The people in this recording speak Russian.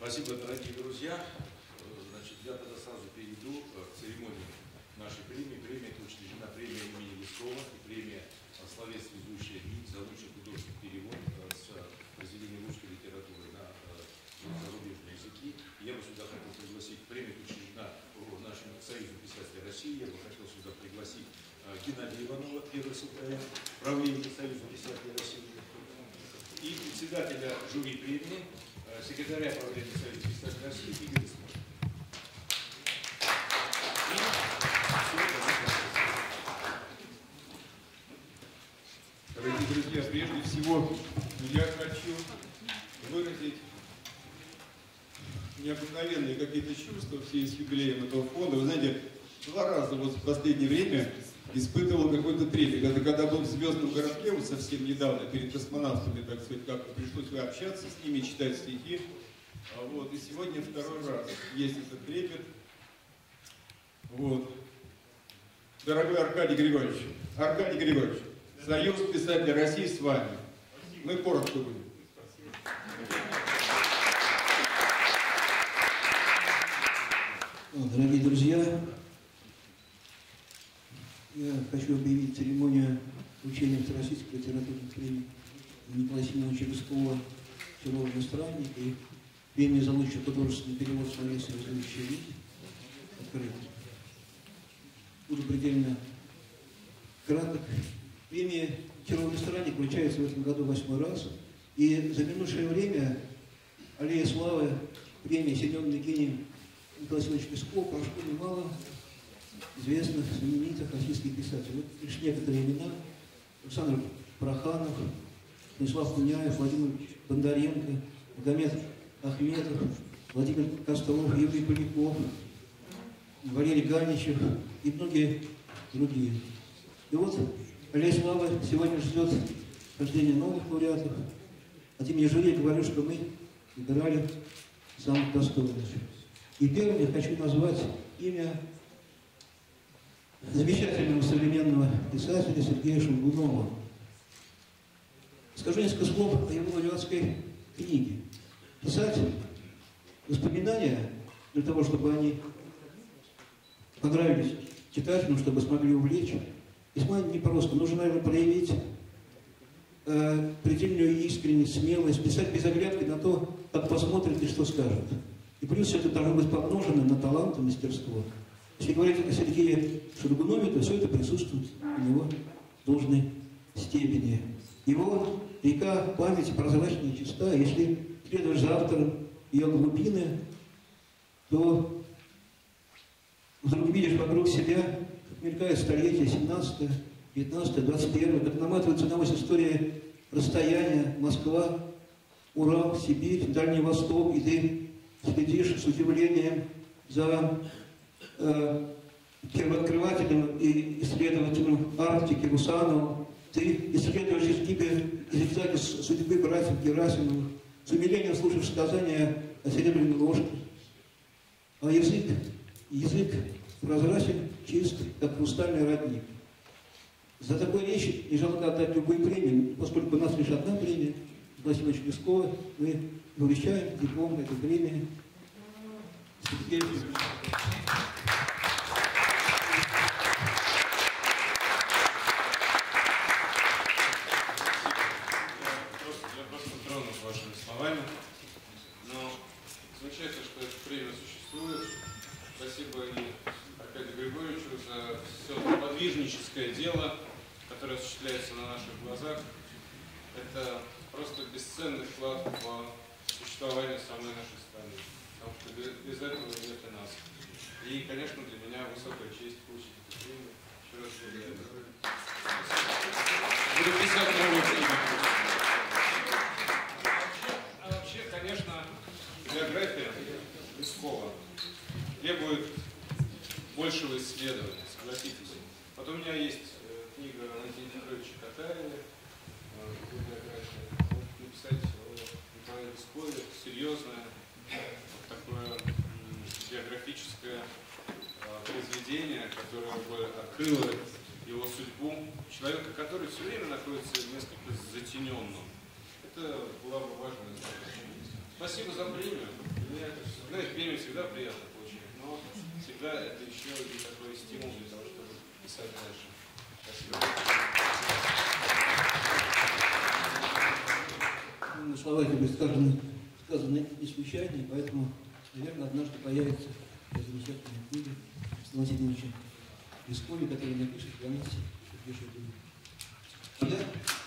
Спасибо, дорогие друзья. Значит, я тогда сразу перейду к церемонии нашей премии. Премия это учреждена премия имени Лескова и премия «Словесная ведущая МИД» за лучший художественный перевод с произведения русской литературы на зарубежные языки. Я бы сюда хотел пригласить, премия учреждена нашим Союзом писателей России. Я бы хотел сюда пригласить Геннадия Иванова, первый секретарь правления Союза писателей России, и председателя жюри премии, секретаря правления Союза писателей России Игоря Смольного. Дорогие друзья, прежде всего я хочу выразить необыкновенные какие-то чувства в связи с юбилеем этого фонда. Вы знаете, 2 раза вот в последнее время испытывал какой-то трепет. Это когда был в «Звездном городке», вот совсем недавно, перед космонавтами, так сказать, как-то пришлось общаться с ними, читать стихи. Вот. И сегодня 2-й раз есть этот трепет. Вот. Дорогой Аркадий Григорьевич, Союз писателей России с вами. Мы коротко будем. Дорогие друзья, я хочу объявить церемонию вручения Всероссийской литературной премии Николая Семеновича Лескова «Тяжелый странник» и премии за лучший художественный перевод словесной ведущей МИД открыт. Буду предельно краток. Премия «Тяжелый странник» вручается в этом году 8-й раз. И за минувшее время аллея славы премии соединенной гением Николая Семеновича Лескова прошло немало известных, знаменитых российских писателей. Вот лишь некоторые имена: Александр Проханов, Станислав Куняев, Владимир Бондаренко, Магомед Ахмедов, Владимир Костолов, Юрий Поляков, Валерий Ганичев и многие другие. И вот аллея славы сегодня ждет рождения новых лауреатов. От имени жюри я говорю, что мы выбирали самых достойных. И первым я хочу назвать имя замечательного современного писателя Сергея Шульгунова. Скажу несколько слов о его лауреатской книге. Писать воспоминания для того, чтобы они понравились читателям, чтобы смогли увлечь, весьма непросто. Нужно, наверное, проявить предельную искренность, смелость, писать без оглядки на то, как посмотрят и что скажут. И плюс все это должно быть помножено на талант и мастерство. Если говорить о Сергее Шульгунове, то все это присутствует у него в должной степени. Его река памяти прозрачна и чиста. Если следуешь за автором ее глубины, то вдруг видишь вокруг себя, как мелькает столетие 17, 19, 21, как наматывается на ось история расстояния: Москва, Урал, Сибирь, Дальний Восток, и ты следишь с удивлением за первооткрывателем и исследователем Арктики Русановым. Ты исследуешь зигзаги судьбы братьев Герасимовых, с умилением слушаешь сказания о серебряной ложке. А язык прозрачен, чист, как хрустальный родник. За такой речь не жалко отдать любые премии, поскольку у нас лишь одна премия, Николая Семеновича Лескова, мы вручаем диплом этой премии Сергею Юрьевичу. Я просто тронут вашими словами, но замечательно, что эта премия существует. Спасибо и Аркадию Григорьевичу за все подвижническое дело, которое осуществляется на наших глазах. Это просто бесценный вклад в существование самой нашей страны, потому что без этого нет и нас. И, конечно, для меня высокая честь получить эту премию. Еще раз благодарю. Буду писать новую книгу. А вообще, конечно, биография Лескова требует большего исследования, согласитесь. Вот у меня есть книга Валентина Петровича Катарина, биография. Написать о Николае Лескове серьезное, вот такое биографическое произведение, которое бы открыло его судьбу, человека, который все время находится несколько затененным. Это была бы важная задача. Спасибо за премию. Мне это все. Знаете, премию всегда приятно получать, но всегда это еще и такой стимул для того, чтобы писать дальше. Спасибо. Слова эти были сказаны не случайно, и поэтому, наверное, однажды появится замечательная книга Станислава Васильевича Лесковича, который напишет для нас Сергей Шойгу.